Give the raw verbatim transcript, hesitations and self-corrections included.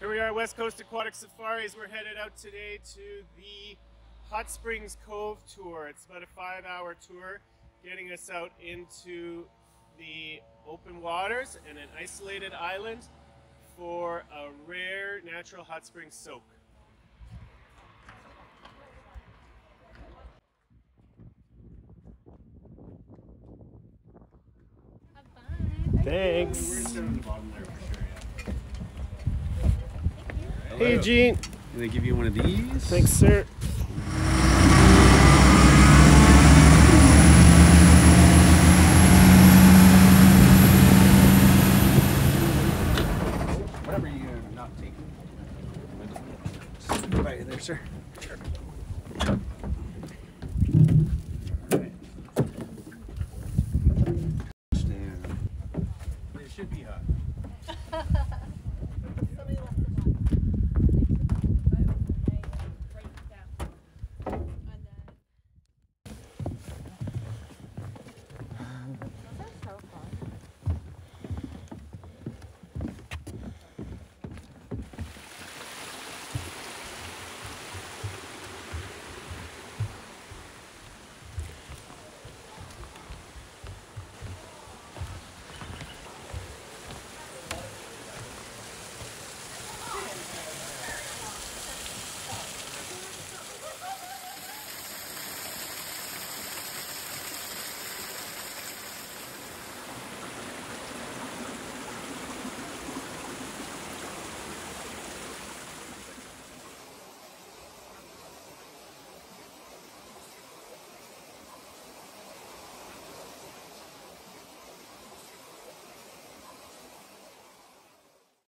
Here we are, West Coast Aquatic Safaris. We're headed out today to the Hot Springs Cove tour. It's about a five hour tour getting us out into the open waters and an isolated island for a rare natural hot spring soak. Thanks. We're gonna sit on the bottom there for sure, yeah. Hey, Gene. Can they give you one of these? Thanks, sir. Whatever you're not taking. Just right there, sir. Sure. It should be hot.